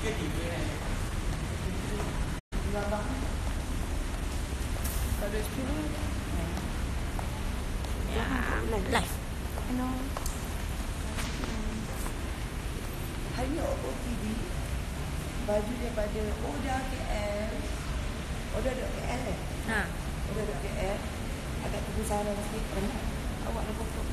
Tiga kan. Abang. Ada sepuluh. Ya, live. Hello. Hari ni OOTD baju daripada Oda KL. Oda KL Ha. Oda KL. Agak kebesaran sikit kan. Awak nak pokok.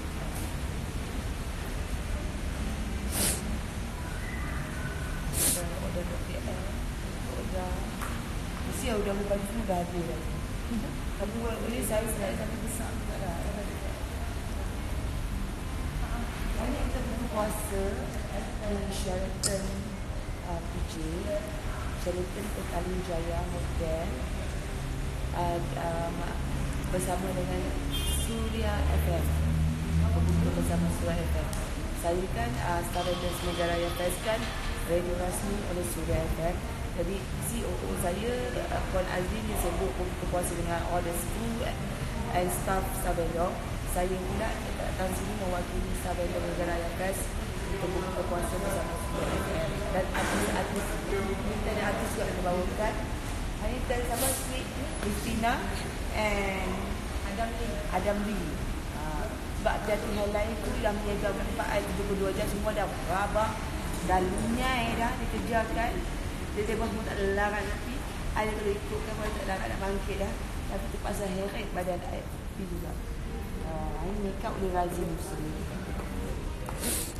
Oda KL. Oda. Mesti Oda baju semua dah ada dah. Kamu boleh saya tapi besar juga dah. Hari ni kita berpuasa di Sheraton PJ, Sheraton Petaling Jaya Hotel, bersama dengan Suria FM. Berkumpul bersama Suria FM. Saya kan Stardust Megaraya Fest kan radio rasmi oleh Suria FM. Jadi COO saya Puan Azrin dia sibuk berpuasa dengan all the crew and staff Sabelo. Saya pula datang sini mewakili Sabelo Megaraya Fest untuk berpuasa bersama Suria FM. Dan artis-artis kita ada artis juga yang dibawakan. Hari ni kita sama Sweet Christina and Adam Lee. Sebab jatuh helai itu dah menjaga 4 jam semua dah rabak, dah lunyai dah dikejarkan. Dia tebas pun tak ada larat nanti. Ada kalau ikutkan pun tak larat nak bangkit dah. Tapi terpaksa heret badan air juga. Ini make up oleh Razim Muslim.